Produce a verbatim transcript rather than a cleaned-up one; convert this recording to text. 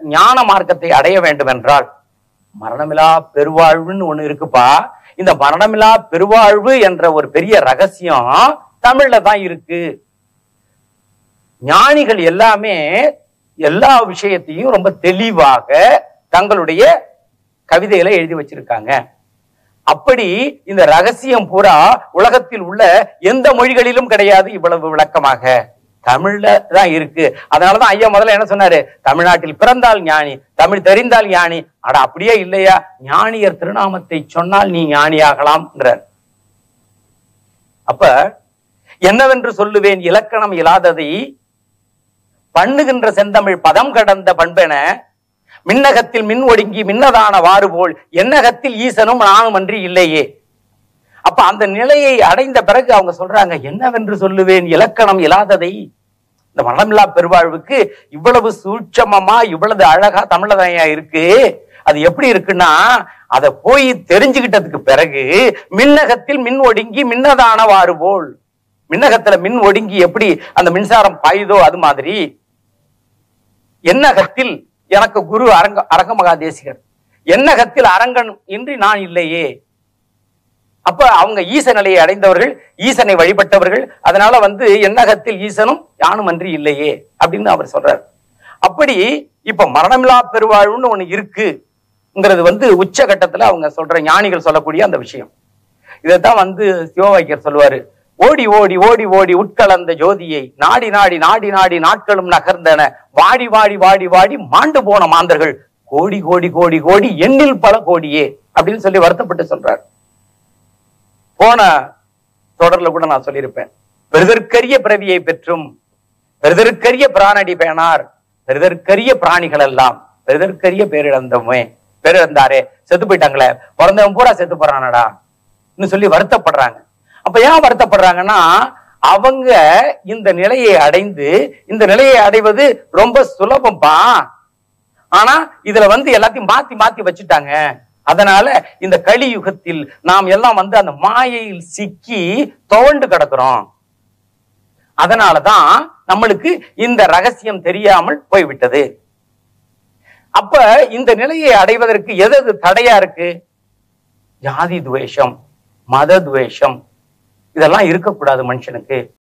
ஞான மார்க்கத்தை அடைய வேண்டும் என்றால் மரணமிலா பெருவாழ்வுன்னு ஒண்ணு இருக்குப்பா. இந்த மரணமிலா பெருவாழ்வு என்ற ஒரு பெரிய ரகசியம் தமிழ்ல தான் இருக்கு. ஞானிகள் எல்லாமே எல்லா விஷயத்தையும் ரொம்ப தெளிவாக தங்களுடைய கவிதையில எழுதி வச்சிருக்காங்க. அப்படி இந்த ரகசியம் பூரா உலகத்தில் உள்ள எந்த மொழிகளிலும் கிடையாது. இவ்வளவு விளக்கமாக தமிழ்ல தான் இருக்கு. அதனாலதான் ஐயா முதல்ல என்ன சொன்னாரு, தமிழ்நாட்டில் பிறந்தால் ஞானி, தமிழ் தெரிந்தால் ஞானி. அட அப்படியே இல்லையா, ஞானியர் திருநாமத்தை சொன்னால் நீ ஞானியாகலாம் என்றார். அப்ப என்னவென்று சொல்லுவேன் இலக்கணம் இல்லாததை பண்ணுகின்ற செந்தமிழ் பதம் கடந்த பண்பென மின்னகத்தில் மின் ஒடுங்கி மின்னதான வாறு போல் என்னகத்தில் ஈசனும் நானும் அன்றி இல்லையே. அப்ப அந்த நிலையை அடைந்த பிறகு அவங்க சொல்றாங்க, என்னவென்று சொல்லுவேன் இலக்கணம் இல்லாததை. இந்த மரணமில்லா பெருவாழ்வுக்கு இவ்வளவு சூட்சமமா இவ்வளவு அழகா தமிழதையா இருக்கு. அது எப்படி இருக்குன்னா, அதை போய் தெரிஞ்சுக்கிட்டதுக்கு பிறகு மின்னகத்தில் மின் ஒடுங்கி மின்னதான வாறு போல், மின்னகத்துல மின் ஒடுங்கி எப்படி அந்த மின்சாரம் பாயுதோ அது மாதிரி என்னகத்தில் எனக்கு குரு அரங்க அரங்க மகாதேசிகர், என்னகத்தில் அரங்கன் இன்றி நான் இல்லையே. அப்ப அவங்க ஈச நிலையை அடைந்தவர்கள், ஈசனை வழிபட்டவர்கள். அதனால வந்து என்னகத்தில் ஈசனும் யானும் அன்றி இல்லையே அப்படின்னு அவர் சொல்றார். அப்படி இப்ப மரணமில்லா பெருவாழ்வுன்னு ஒண்ணு இருக்குங்கிறது வந்து உச்சகட்டத்துல அவங்க சொல்ற ஞானிகள் சொல்லக்கூடிய அந்த விஷயம். இதைத்தான் வந்து சிவவாக்கியர் சொல்லுவாரு, ஓடி ஓடி ஓடி ஓடி உட்கலந்த ஜோதியை நாடி நாடி நாடி நாடி நாட்களும் நகர்ந்தன, வாடி வாடி வாடி வாடி மாண்டு போன மாந்தர்கள் கோடி கோடி கோடி கோடி எண்ணில் பல கோடியே அப்படின்னு சொல்லி வருத்தப்பட்டு சொல்றார். போன தொடர்ல கூட நான் சொல்லியிருப்பேன், பெருதற்கரிய பிறவியை பெற்றும் பெருதற்கரிய பிராணடி பேணார் பெருதற்கரிய பிராணிகள் எல்லாம் பெருதற்கரிய பேரிழந்தமே, பேரிழந்தாரே செத்து போயிட்டாங்களே, பிறந்தவன் பூரா செத்து போறானடா சொல்லி வருத்தப்படுறாங்க. அப்ப ஏன் வருத்தப்படுறாங்கன்னா, அவங்க இந்த நிலையை அடைந்து, இந்த நிலையை அடைவது ரொம்ப சுலபம்பா, ஆனா இதுல வந்து எல்லாத்தையும் மாத்தி மாத்தி வச்சுட்டாங்க. அதனால இந்த கலியுகத்தில் நாம் எல்லாம் வந்து அந்த மாயையில் சிக்கி துவண்டு கிடக்கிறோம். அதனாலதான் நம்மளுக்கு இந்த ரகசியம் தெரியாமல் போய்விட்டது. அப்ப இந்த நிலையை அடைவதற்கு எது எது தடையா இருக்கு? ஜாதி துவேஷம், மத துவேஷம், இதெல்லாம் இருக்கக்கூடாது மனுஷனுக்கு.